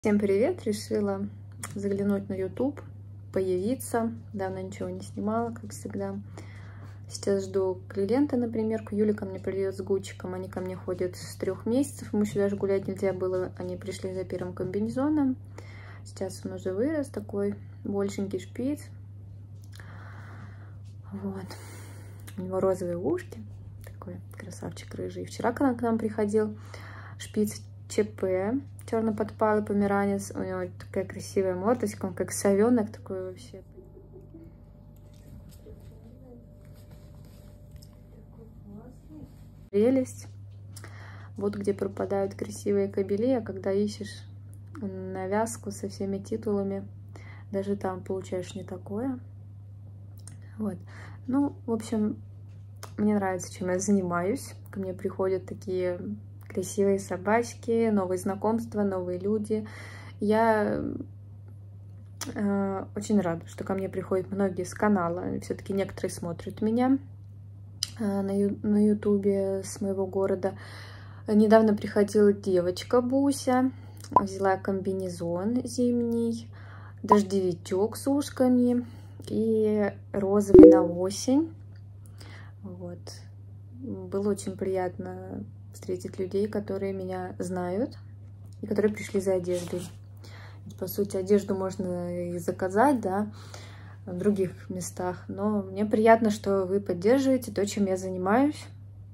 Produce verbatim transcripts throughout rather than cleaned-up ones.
Всем привет! Решила заглянуть на YouTube, появиться. Давно ничего не снимала, как всегда. Сейчас жду клиента, например. Юля ко мне придет с Гучиком. Они ко мне ходят с трех месяцев. Мы еще даже гулять нельзя было. Они пришли за первым комбинезоном. Сейчас он уже вырос, такой большенький шпиц. Вот. У него розовые ушки. Такой красавчик рыжий. Вчера, когда к нам приходил шпиц ЧП, черно-подпалый померанец, у него такая красивая мордочка, он как совенок такой вообще. Прелесть. Вот где пропадают красивые кобели, а когда ищешь навязку со всеми титулами, даже там получаешь не такое. Вот. Ну, в общем, мне нравится, чем я занимаюсь. Ко мне приходят такие красивые собачки, новые знакомства, новые люди. Я э, очень рада, что ко мне приходят многие с канала. Все-таки некоторые смотрят меня э, на, ю на ютубе с моего города. Недавно приходила девочка Буся, взяла комбинезон зимний, дождевичок с ушками и розовый на осень. Вот. Было очень приятно встретить людей, которые меня знают и которые пришли за одеждой. По сути, одежду можно и заказать, да, в других местах, но мне приятно, что вы поддерживаете то, чем я занимаюсь.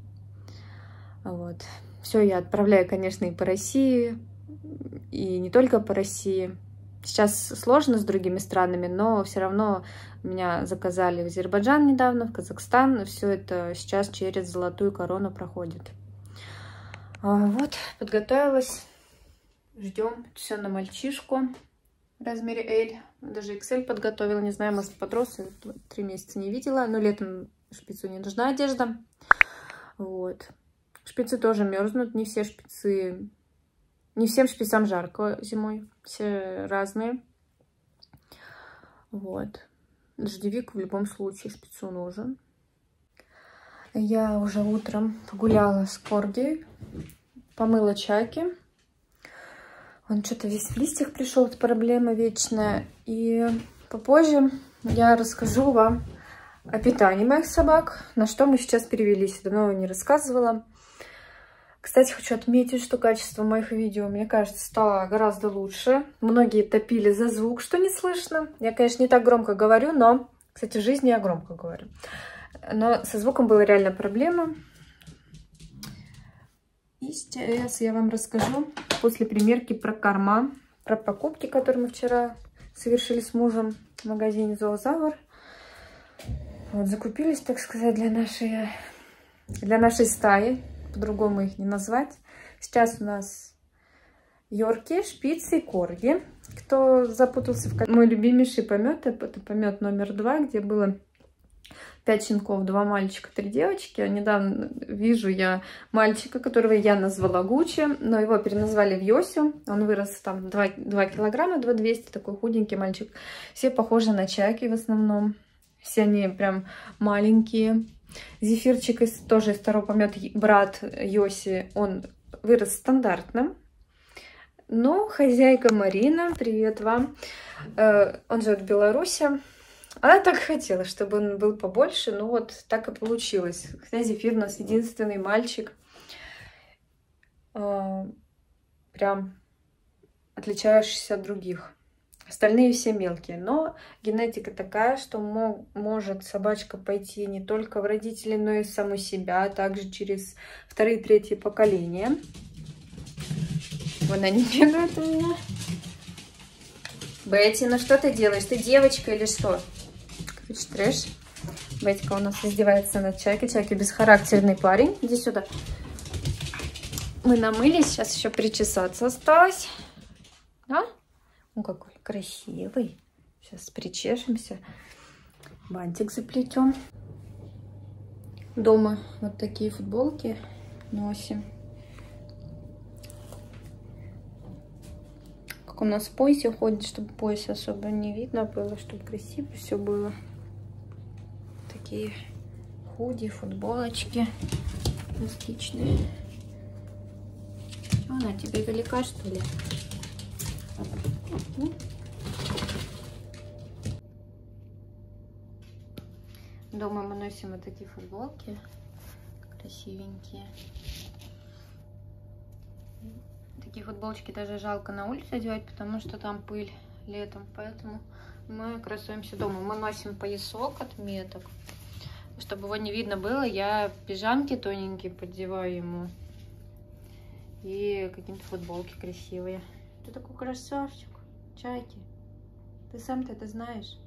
Вот. Все я отправляю, конечно, и по России, и не только по России. Сейчас сложно с другими странами, но все равно меня заказали в Азербайджан недавно, в Казахстан. Все это сейчас через Золотую Корону проходит. Вот, подготовилась. Ждем все на мальчишку в размере L. Даже икс эль подготовила. Не знаю, может, подрос. Три месяца не видела. Но летом шпицу не нужна одежда. Вот. Шпицы тоже мерзнут. Не все шпицы... Не всем шпицам жарко зимой. Все разные. Вот. Дождевик в любом случае шпицу нужен. Я уже утром погуляла с Корги, помыла Чаки. Он что-то весь в листьях пришел, это проблема вечная. И попозже я расскажу вам о питании моих собак, на что мы сейчас перевелись. Давно не рассказывала. Кстати, хочу отметить, что качество моих видео, мне кажется, стало гораздо лучше. Многие топили за звук, что не слышно. Я, конечно, не так громко говорю, но, кстати, в жизни я громко говорю. Но со звуком была реально проблема. И сейчас я вам расскажу после примерки про корма, про покупки, которые мы вчера совершили с мужем в магазине Зоозавр. Вот, закупились, так сказать, для нашей, для нашей стаи. По-другому их не назвать. Сейчас у нас йорки, шпицы и корги. Кто запутался, в мой любимейший помет, это помет номер два, где было пять щенков, два мальчика, три девочки. Недавно вижу я мальчика, которого я назвала Гуччи, но его переназвали в Йосю. Он вырос там два килограмма, два двести, такой худенький мальчик. Все похожи на Чаки в основном. Все они прям маленькие. Зефирчик из, тоже из второго помета, брат Йоси, он вырос стандартным. Но хозяйка Марина, привет вам, э, он живет в Беларуси. Она так хотела, чтобы он был побольше, но вот так и получилось. Хотя Зефир у нас единственный мальчик. Э, прям отличающийся от других. Остальные все мелкие. Но генетика такая, что мог, может собачка пойти не только в родителей, но и в саму себя, а также через вторые и третьи поколения. Вон они бегают у меня. Бетти, ну что ты делаешь? Ты девочка или что? Хочешь трэш? Бетика у нас издевается над Чаки. Чаки бесхарактерный парень. Иди сюда. Мы намылись. Сейчас еще причесаться осталось. А? Ну какой красивый. Сейчас причешемся. Бантик заплетем. Дома вот такие футболки носим. Как у нас в поясе ходит, чтобы пояс особо не видно было, чтобы красиво все было. Такие худи, футболочки эластичные. Она тебе велика, что ли? Дома мы носим вот такие футболки красивенькие. Такие футболочки даже жалко на улицу одевать, потому что там пыль летом, поэтому мы красуемся дома. Мы носим поясок от меток, чтобы его не видно было. Я пижамки тоненькие поддеваю ему и какие-то футболки красивые. Ты такой красавчик, Чайки. Ты сам-то это знаешь,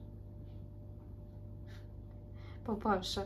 папаша.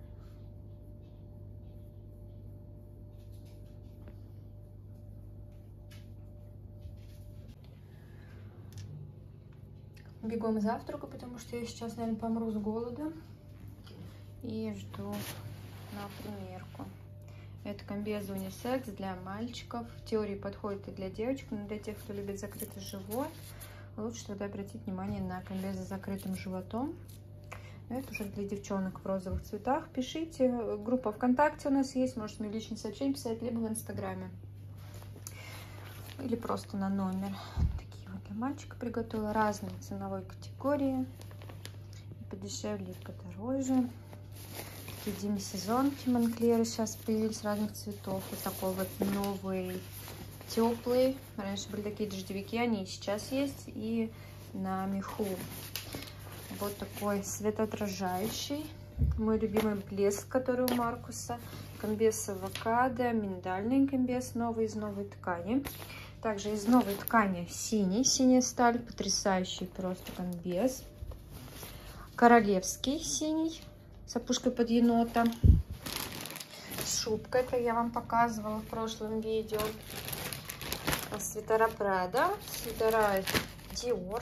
Бегом завтраку, потому что я сейчас, наверное, помру с голода. И жду на примерку. Это комбез унисекс для мальчиков. В теории подходит и для девочек, но для тех, кто любит закрытый живот, лучше тогда обратить внимание на комбез с закрытым животом. Это уже для девчонок в розовых цветах. Пишите. Группа ВКонтакте у нас есть. Можете мне в личные сообщения писать, либо в Инстаграме. Или просто на номер. Для мальчика приготовила разные ценовой категории, подешевле и подороже. Такие демисезонки Монклеры сейчас появились разных цветов. Вот такой вот новый теплый. Раньше были такие дождевики, они и сейчас есть, и на меху. Вот такой светоотражающий, мой любимый блеск, который у Маркуса. Комбез авокадо, миндальный комбез, новый из новой ткани. Также из новой ткани синий, синяя сталь, потрясающий просто комбез. Королевский синий с опушкой под енота. Шубка, это я вам показывала в прошлом видео. Свитера Прада, свитера Диор.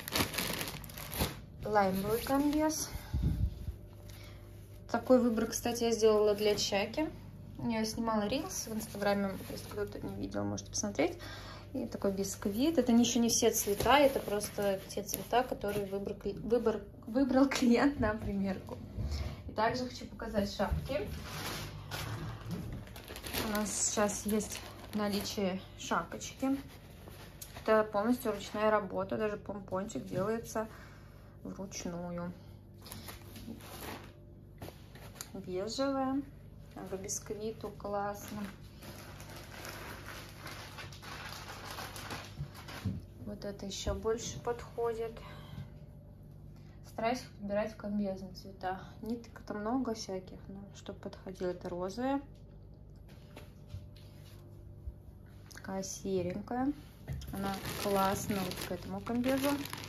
Лаймовый комбез. Такой выбор, кстати, я сделала для Чаки. Я снимала рилс в Инстаграме, если кто-то не видел, можете посмотреть. И такой бисквит. Это еще не все цвета, это просто те цвета, которые выбор, выбор, выбрал клиент на примерку. И также хочу показать шапки. У нас сейчас есть в наличии шапочки. Это полностью ручная работа, даже помпончик делается вручную. Бежевая, по бисквиту классно. Вот это еще больше подходит. Стараюсь подбирать в комбезные цвета. Ниток-то много всяких, но чтобы подходило. Это розовая. Такая серенькая. Она классная вот к этому комбезу.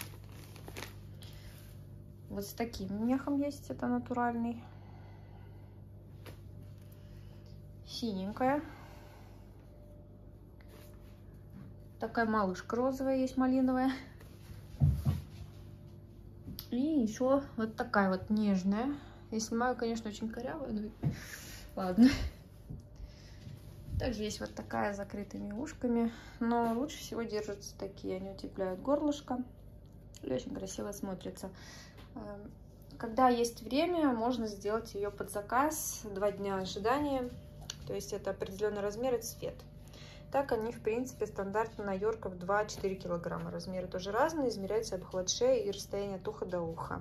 Вот с таким мехом есть, это натуральный. Синенькая. Такая малышка розовая есть, малиновая. И еще вот такая вот нежная. Я снимаю, конечно, очень корявая, но ладно. Также есть вот такая с закрытыми ушками. Но лучше всего держатся такие. Они утепляют горлышко. И очень красиво смотрится. Когда есть время, можно сделать ее под заказ. Два дня ожидания. То есть это определенный размер и цвет. Так они, в принципе, стандартно на йорков два-четыре килограмма. Размеры тоже разные. Измеряется обхват шеи и расстояние от уха до уха.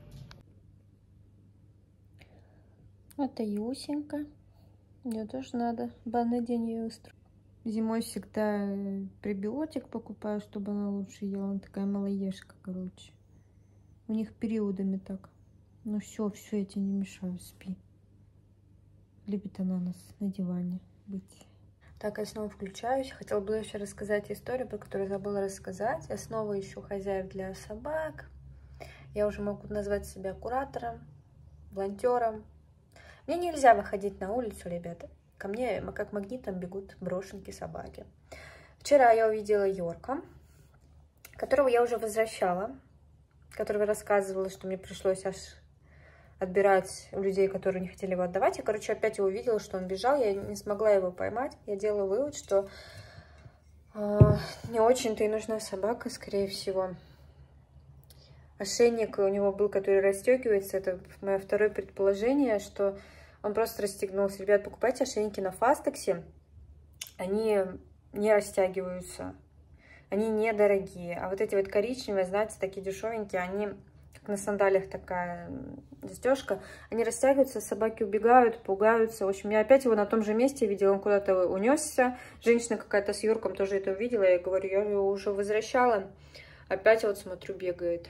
Это Юсенька. Мне тоже надо. Банный день ее устроить. Зимой всегда пребиотик покупаю, чтобы она лучше ела. Она такая малоежка, короче. У них периодами так. Ну все, все, я тебе не мешаю, спи. Любит она нас на диване быть. Так, я снова включаюсь. Хотела бы еще рассказать историю, про которую забыла рассказать. Я снова ищу хозяев для собак. Я уже могу назвать себя куратором, волонтером. Мне нельзя выходить на улицу, ребята. Ко мне как магнитом бегут брошенки собаки. Вчера я увидела Йорка, которого я уже возвращала, которого рассказывала, что мне пришлось аж отбирать у людей, которые не хотели его отдавать. Я, короче, опять его увидела, что он бежал, я не смогла его поймать. Я делала вывод, что э, не очень-то и нужна собака, скорее всего. Ошейник у него был, который расстегивается. Это мое второе предположение, что он просто расстегнулся. Ребят, покупайте ошейники на Фастексе. Они не растягиваются. Они недорогие. А вот эти вот коричневые, знаете, такие дешевенькие, они как на сандалиях такая застежка. Они растягиваются, собаки убегают, пугаются. В общем, я опять его на том же месте видела, он куда-то унесся. Женщина какая-то с Юрком тоже это увидела. Я говорю, я его уже возвращала. Опять вот смотрю, бегает.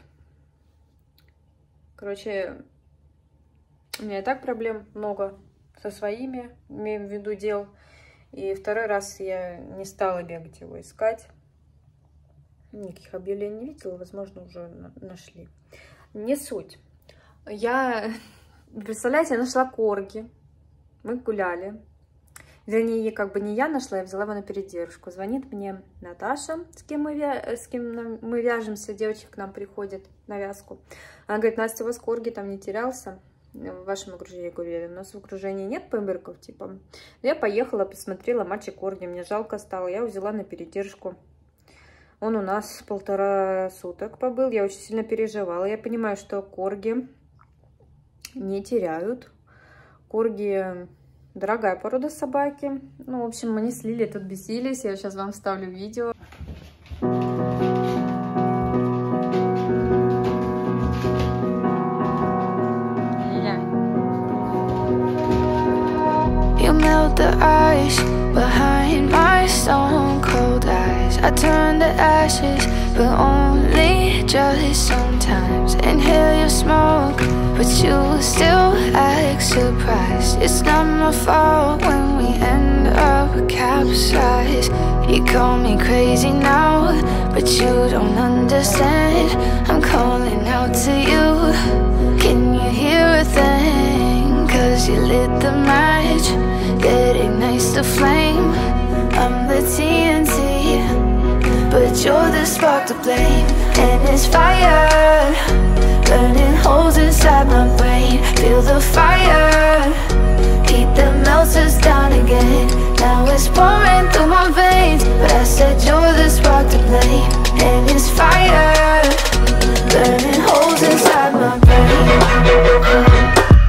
Короче, у меня и так проблем много со своими, имею в виду, дел. И второй раз я не стала бегать его искать. Никаких объявлений не видела, возможно, уже нашли. Не суть. Я, представляете, я нашла корги. Мы гуляли. Вернее, как бы не я нашла, я взяла его на передержку. Звонит мне Наташа, с кем мы, вя... с кем мы вяжемся, девочек к нам приходит на вязку. Она говорит, Настя, у вас корги там не терялся в вашем окружении? Я говорю, у нас в окружении нет померков, типа. Я поехала, посмотрела мальчик корги, мне жалко стало, я его взяла на передержку. Он у нас полтора суток побыл, я очень сильно переживала. Я понимаю, что корги не теряют. Корги дорогая порода собаки. Ну, в общем, мы не слили, тут бесились. Я сейчас вам вставлю видео. You melt the ice behind my stone cold eyes. I turn to ashes, but only just sometimes. Inhale your smoke, but you still act surprised. It's not my fault when we end up capsized. You call me crazy now, but you don't understand. I'm calling out to you. Can you hear a thing? Cause you lit the match that ignites the flame. I'm the T N T, but you're the spark to blame. And it's fire burning holes inside my brain. Feel the fire, heat that melts us down again. Now it's pouring through my veins, but I said you're the spark to blame. And it's fire burning holes inside my brain.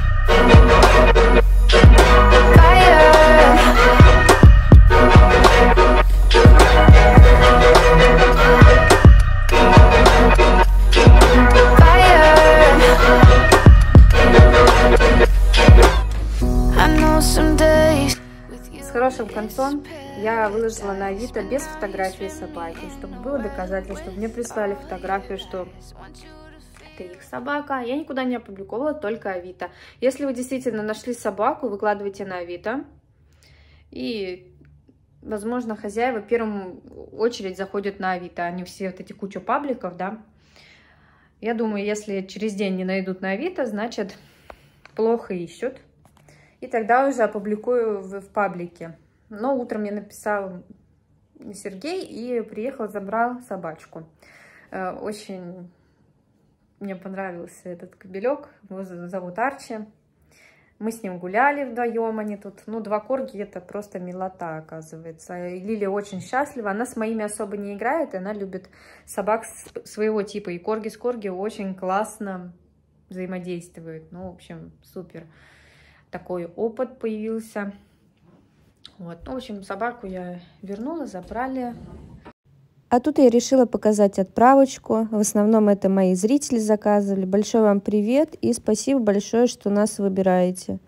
С хорошим концом я выложила на Авито без фотографии собаки, чтобы было доказательство, чтобы мне прислали фотографию, что это их собака. Я никуда не опубликовала, только Авито. Если вы действительно нашли собаку, выкладывайте на Авито. И, возможно, хозяева в первую очередь заходят на Авито, а не все вот эти кучу пабликов, да. Я думаю, если через день не найдут на Авито, значит, плохо ищут. И тогда уже опубликую в, в паблике. Но утром мне написал Сергей и приехал, забрал собачку. Очень мне понравился этот кобелек. Его зовут Арчи. Мы с ним гуляли вдвоем. Они тут, ну, два корги, это просто милота, оказывается. И Лилия очень счастлива. Она с моими особо не играет. Она любит собак своего типа. И корги с корги очень классно взаимодействуют. Ну, в общем, супер. Такой опыт появился. Вот. Ну, в общем, собаку я вернула, забрали. А тут я решила показать отправочку. В основном это мои зрители заказывали. Большой вам привет и спасибо большое, что нас выбираете.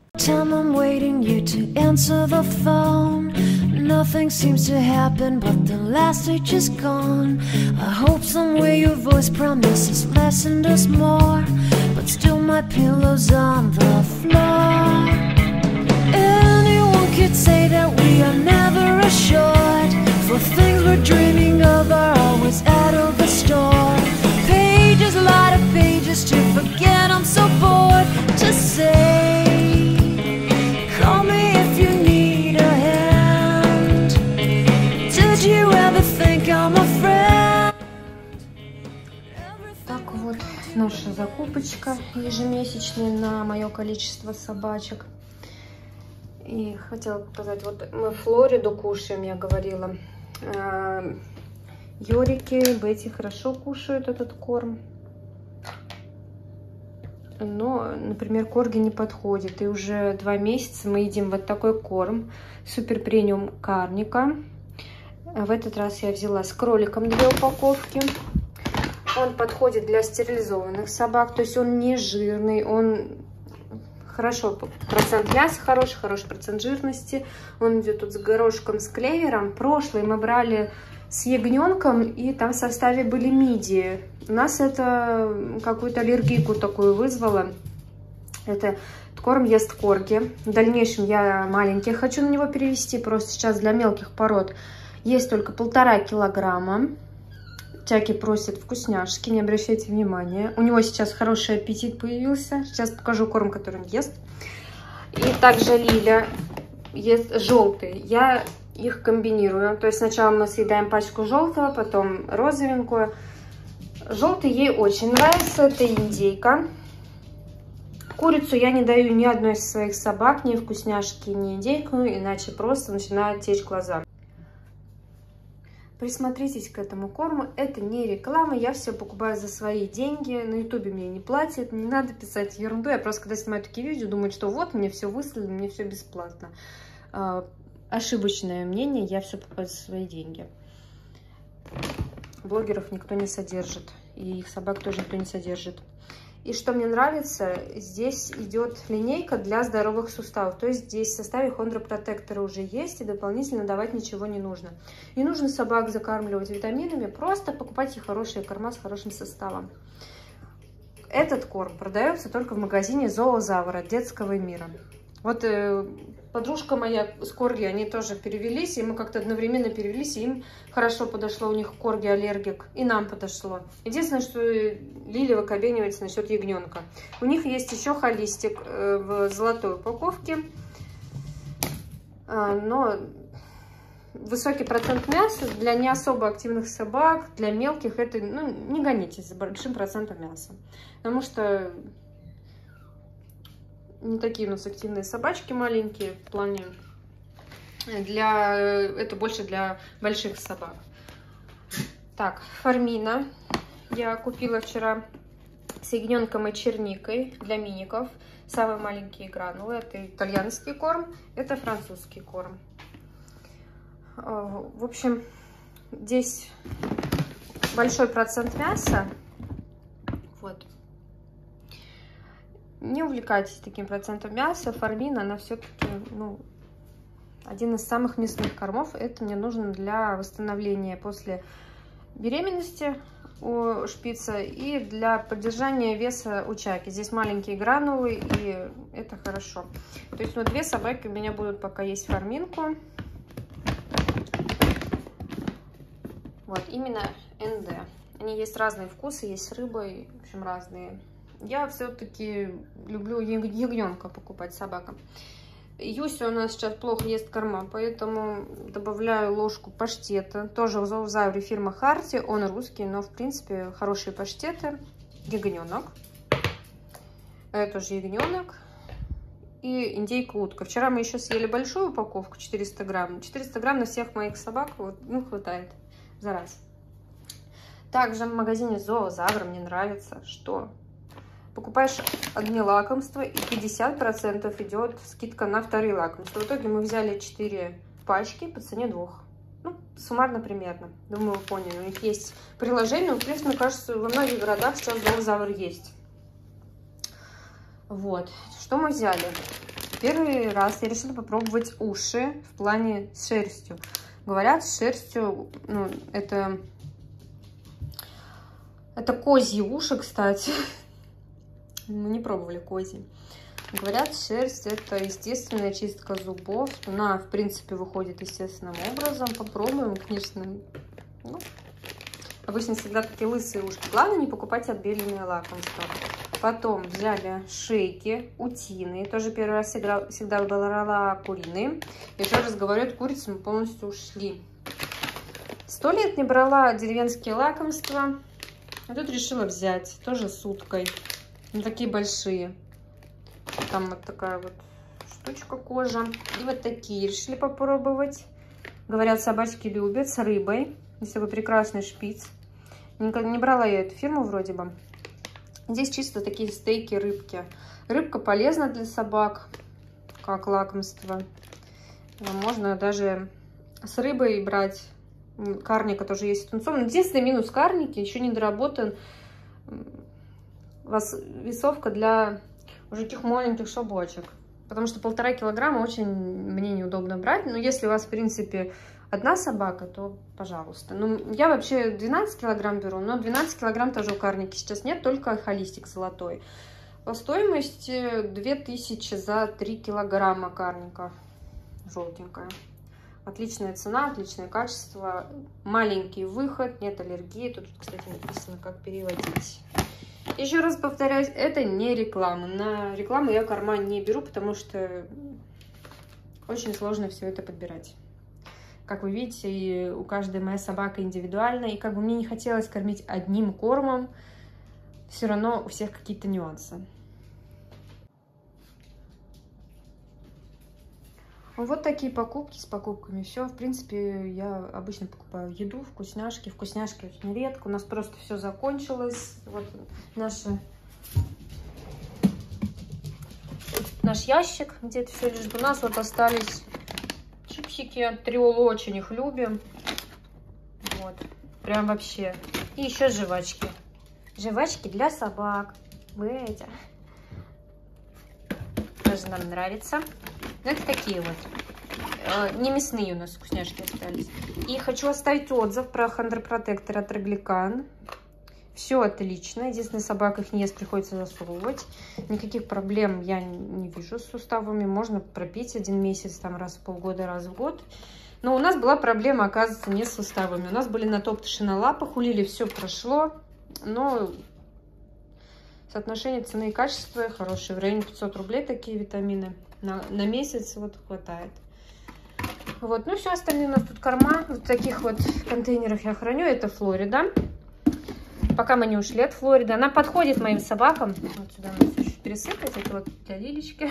Nothing seems to happen, but the last stage is gone. I hope somewhere your voice promises less and us more, but still my pillow's on the floor. Anyone could say that we are never assured, for things we're dreaming of are always out of the store. Pages, a lot of pages to forget, I'm so bored to say. Call me if you need a hand. Did you ever think I'm a friend? Так вот, наша закупочка ежемесячная на мое количество собачек. И хотела показать, вот мы Флориду кушаем, я говорила. Йорики, Бетти хорошо кушают этот корм. Но, например, корги не подходит. И уже два месяца мы едим вот такой корм. Супер премиум карника. В этот раз я взяла с кроликом две упаковки. Он подходит для стерилизованных собак, то есть он не жирный, он хорошо, процент мяса хороший, хороший процент жирности. Он идет тут с горошком, с клевером. Прошлый мы брали с ягненком, и там в составе были мидии. У нас это какую-то аллергику такую вызвало. Это корм ест корги. В дальнейшем я маленький хочу на него перевести, просто сейчас для мелких пород есть только полтора килограмма. Чаки просит вкусняшки, не обращайте внимания. У него сейчас хороший аппетит появился. Сейчас покажу корм, который он ест. И также Лиля ест желтый. Я их комбинирую. То есть сначала мы съедаем пачку желтого, потом розовенькую. Желтый ей очень нравится. Это индейка. Курицу я не даю ни одной из своих собак, ни вкусняшки, ни индейку, иначе просто начинают течь глаза. Присмотритесь к этому корму, это не реклама, я все покупаю за свои деньги, на ютубе мне не платят, не надо писать ерунду, я просто когда снимаю такие видео, думаю, что вот, мне все выслали, мне все бесплатно. А, ошибочное мнение, я все покупаю за свои деньги. Блогеров никто не содержит, и их собак тоже никто не содержит. И что мне нравится, здесь идет линейка для здоровых суставов. То есть здесь в составе хондропротектора уже есть, и дополнительно давать ничего не нужно. Не нужно собак закармливать витаминами, просто покупайте хорошие корма с хорошим составом. Этот корм продается только в магазине Зоозавр от детского мира. Вот э, подружка моя с корги, они тоже перевелись, и мы как-то одновременно перевелись, и им хорошо подошло, у них корги аллергик, и нам подошло. Единственное, что Лиля выкобенивается насчет ягненка. У них есть еще холистик э, в золотой упаковке, э, но высокий процент мяса для не особо активных собак, для мелких, это, ну, не гонитесь за большим процентом мяса, потому что не такие у нас активные собачки маленькие в плане, для, это больше для больших собак. Так, Фармина я купила вчера с ягненком и черникой для миников. Самые маленькие гранулы, это итальянский корм, это французский корм. В общем, здесь большой процент мяса. Вот. Не увлекайтесь таким процентом мяса. Фармина, она все-таки, ну, один из самых мясных кормов. Это мне нужно для восстановления после беременности у шпица и для поддержания веса у Чаки. Здесь маленькие гранулы, и это хорошо. То есть, вот две собаки у меня будут пока есть фарминку. Вот, именно эн дэ. Они есть разные вкусы, есть с рыбой, в общем, разные. Я все-таки люблю ягненка покупать собакам. Юся у нас сейчас плохо ест корма, поэтому добавляю ложку паштета. Тоже в Зоозавре фирма Харти, он русский, но в принципе хорошие паштеты. Ягненок. Это тоже ягненок. И индейка утка. Вчера мы еще съели большую упаковку, четыреста грамм. четыреста грамм на всех моих собак, вот, ну, хватает за раз. Также в магазине Зоозавр мне нравится, что покупаешь одни лакомства, и пятьдесят процентов идет скидка на вторые лакомства. В итоге мы взяли четыре пачки по цене двух. Ну, суммарно примерно. Думаю, вы поняли. У них есть приложение. В принципе, мне кажется, во многих городах сейчас Зоозавр есть. Вот. Что мы взяли? Первый раз я решила попробовать уши в плане с шерстью. Говорят, с шерстью, ну, это, это козьи уши, кстати. Мы не пробовали козьи. Говорят, шерсть — это естественная чистка зубов. Она, в принципе, выходит естественным образом. Попробуем, конечно. Ну, обычно всегда такие лысые ушки. Главное, не покупать отбеленные лакомства. Потом взяли шейки, утиные. Тоже первый раз всегда, всегда брала куриные. Еще раз говорю, от курицы мы полностью ушли. Сто лет не брала деревенские лакомства. А тут решила взять. Тоже с уткой. Ну, такие большие. Там вот такая вот штучка кожа. И вот такие решили попробовать. Говорят, собачки любят с рыбой. Здесь такой прекрасный шпиц. Не, не брала я эту фирму вроде бы. Здесь чисто такие стейки рыбки. Рыбка полезна для собак, как лакомство. Можно даже с рыбой брать Карника тоже есть с тунцом. Единственный минус карники, еще не доработан весовка для уже таких маленьких собачек. Потому что полтора килограмма очень мне неудобно брать. Но если у вас, в принципе, одна собака, то пожалуйста. Ну, я вообще двенадцать килограмм беру, но двенадцать килограмм тоже у карники сейчас нет, только холистик золотой. По стоимости две тысячи за три килограмма карника желтенькая. Отличная цена, отличное качество, маленький выход, нет аллергии. Тут, кстати, написано, как переводить. Еще раз повторяюсь, это не реклама. На рекламу я корма не беру, потому что очень сложно все это подбирать. Как вы видите, и у каждой моя собака индивидуальна. И как бы мне не хотелось кормить одним кормом, все равно у всех какие-то нюансы. Вот такие покупки с покупками. Все, в принципе, я обычно покупаю еду, вкусняшки. Вкусняшки очень редко. У нас просто все закончилось. Вот наши... наш ящик, где это все лежит. У нас вот остались чипсики. Триолу, очень их любим. Вот. Прям вообще. И еще жвачки. Жвачки для собак. Эти. Тоже нам нравится. Это такие вот. Не мясные у нас вкусняшки остались. И хочу оставить отзыв про хондропротектор от Регликан. Все отлично. Единственная, собака их не ест, приходится засовывать. Никаких проблем я не вижу с суставами. Можно пропить один месяц, там раз в полгода, раз в год. Но у нас была проблема, оказывается, не с суставами. У нас были натоптыши на лапах, у Лили все прошло. Но соотношение цены и качества хорошее. В районе пятьсот рублей такие витамины. На, на месяц вот хватает. Вот, ну все, остальные у нас тут корма. Вот в таких вот контейнерах я храню. Это Флорида. Пока мы не ушли от Флориды. Она подходит моим собакам. Вот сюда надо все чуть пересыпать. Это вот для Лилечки.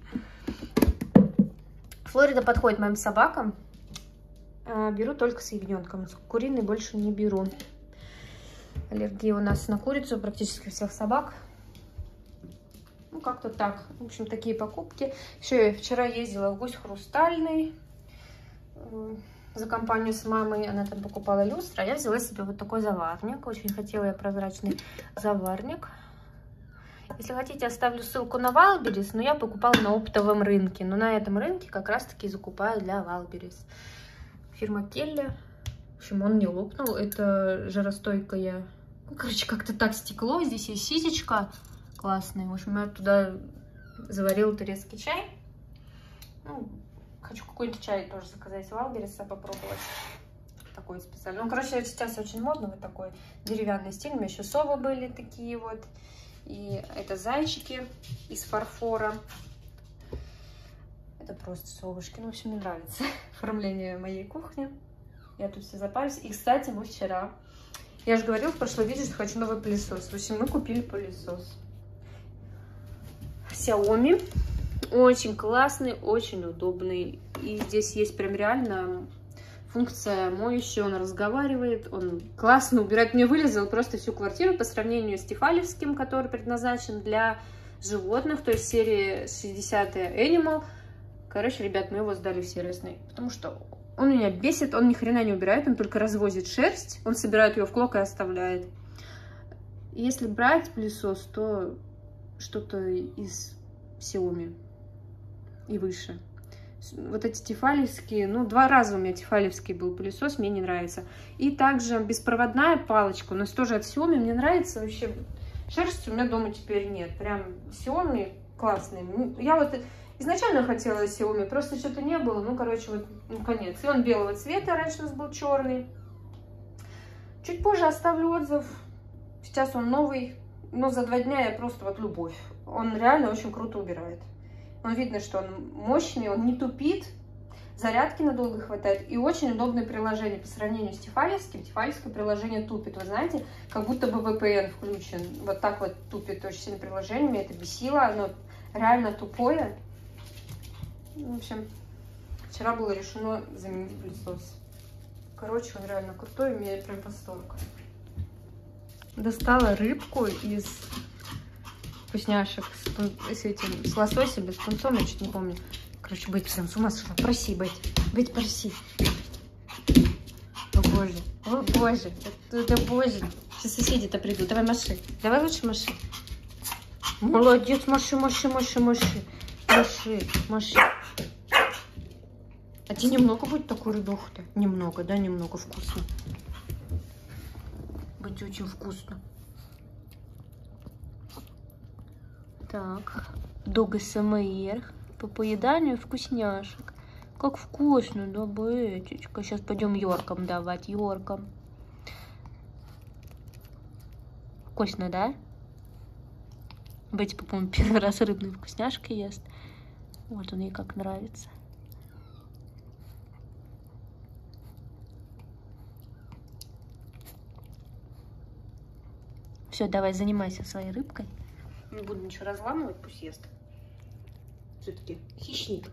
Флорида подходит моим собакам. Беру только с ягненком. Куриный больше не беру. Аллергия у нас на курицу практически всех собак. Ну, как-то так. В общем, такие покупки. Еще я вчера ездила в Гусь Хрустальный за компанию с мамой. Она там покупала люстру. А я взяла себе вот такой заварник. Очень хотела я прозрачный заварник. Если хотите, оставлю ссылку на Wildberries. Но я покупала на оптовом рынке. Но на этом рынке как раз-таки закупаю для Wildberries. Фирма Келли. В общем, он не лопнул. Это жаростойкое. Ну, короче, как-то так стекло. Здесь есть сисечка. Классный. В общем, я туда заварила турецкий чай. Ну, хочу какой-нибудь чай тоже заказать в Wildberries, попробовать. Такой специальный. Ну, короче, сейчас очень модно вот такой деревянный стиль. У меня еще совы были такие вот. И это зайчики из фарфора. Это просто совушки. Ну, в общем, мне нравится оформление моей кухни. Я тут все запарюсь. И, кстати, мы вчера... Я же говорила в прошлом видео, что хочу новый пылесос. В общем, мы купили пылесос. Xiaomi. Очень классный, очень удобный. И здесь есть прям реально функция моющая. Он разговаривает, он классно убирает. Мне вылезал просто всю квартиру по сравнению с Тефалевским, который предназначен для животных. То есть серии шестьдесят Animal. Короче, ребят, мы его сдали в сервисный. Потому что он меня бесит, он ни хрена не убирает. Он только развозит шерсть. Он собирает ее в клок и оставляет. Если брать пылесос, то... что-то из Xiaomi и выше. Вот эти тефалевские, ну, два раза у меня тефалевский был пылесос, мне не нравится. И также беспроводная палочка, у нас тоже от Xiaomi, мне нравится вообще. Шерсти у меня дома теперь нет, прям Xiaomi классный. Я вот изначально хотела Xiaomi, просто что-то не было, ну, короче, вот, ну, конец. И он белого цвета, раньше у нас был черный. Чуть позже оставлю отзыв, сейчас он новый. Но за два дня я просто вот любовь. Он реально очень круто убирает. Он видно, что он мощный, он не тупит. Зарядки надолго хватает. И очень удобное приложение по сравнению с Тефалевским. Тефалевское приложение тупит. Вы знаете, как будто бы ви пи эн включен. Вот так вот тупит очень сильно приложение. Меня это бесило. Оно реально тупое. В общем, вчера было решено заменить пылесос. Короче, он реально крутой. У меня прям восторг. Достала рыбку из вкусняшек с, с этим, с лососем, без тунцом, я чуть не помню. Короче, Бетти прям с ума сошла. Проси, Бетти. Бетти, проси. Вот. боже. О, боже. Это, это боже. Сейчас соседи-то придут. Давай маши. Давай лучше маши. Молодец, маши, маши, маши, маши. Маши, маши. А тебе немного будет такой рыбухи-то? Немного, да? Немного вкусно. Будет очень вкусно. Так. Дог СМР. По поеданию вкусняшек. Как вкусно, да, бычечка. Сейчас пойдем Йоркам давать. Йоркам. Вкусно, да? Бетти, по-моему, первый раз рыбные вкусняшки ест. Вот он ей как нравится. Все, давай занимайся своей рыбкой. Не буду ничего разламывать, пусть ест. Все-таки хищник.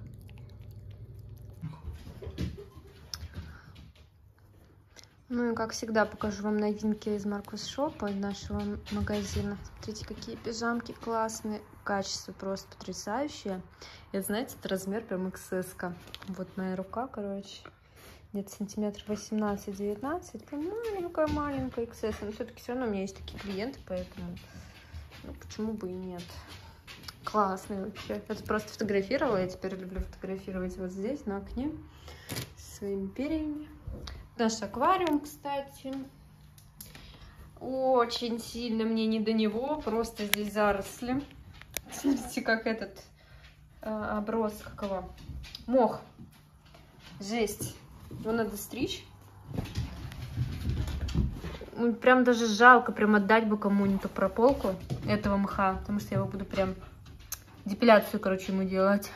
Ну и как всегда покажу вам новинки из Маркус Шопа, из нашего магазина. Смотрите, какие пижамки классные. Качество просто потрясающее. И знаете, это размер прям икс эс-ка. Вот моя рука, короче. Где-то сантиметров восемнадцать-девятнадцать. Прям маленькая-маленькая икс эс. Но все-таки все равно у меня есть такие клиенты, поэтому ну, почему бы и нет. Классные вообще. Это просто фотографировала. Я теперь люблю фотографировать вот здесь, на окне. С своими перьями. Наш аквариум, кстати, очень сильно мне не до него, просто здесь заросли. Смотрите, как этот э, оброс, как его, мох, жесть, его надо стричь. Прям даже жалко, прям отдать бы кому-нибудь прополку этого мха, потому что я его буду прям депиляцию, короче, ему делать.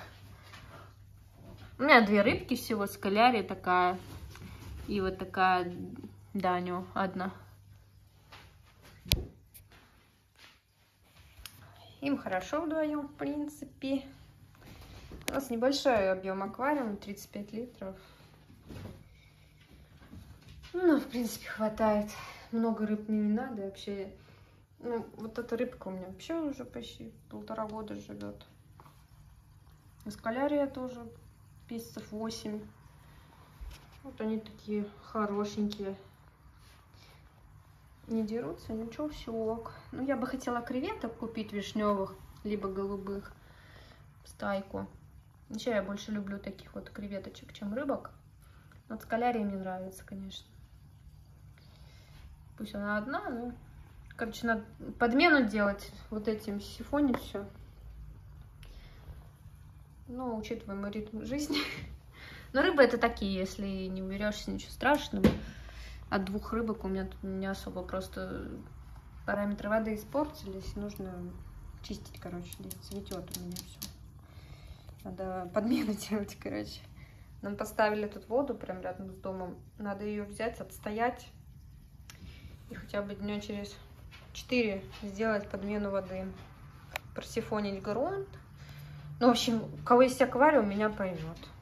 У меня две рыбки всего, скалярия такая. И вот такая Даню одна. Им хорошо вдвоем, в принципе. У нас небольшой объем аквариума, тридцать пять литров. Ну, в принципе, хватает. Много рыб мне не надо. Вообще, ну, вот эта рыбка у меня вообще уже почти полтора года живет. Скалярия тоже месяцев восемь. Вот они такие хорошенькие. Не дерутся, ничего, все ок. Ну, я бы хотела креветок купить вишневых, либо голубых, стайку. Еще я больше люблю таких вот креветочек, чем рыбок. Вот скалярия мне нравится, конечно. Пусть она одна, но... Короче, надо подмену делать, вот этим сифонить все. Но, учитывая мой ритм жизни... Но рыбы это такие, если не уберешься, ничего страшного. От двух рыбок у меня тут не особо, просто параметры воды испортились. Нужно чистить, короче, здесь цветет у меня все. Надо подмену делать, короче. Нам поставили тут воду прям рядом с домом. Надо ее взять, отстоять. И хотя бы дня через четыре сделать подмену воды. Просифонить грунт. Ну, в общем, у кого есть аквариум, меня поймет.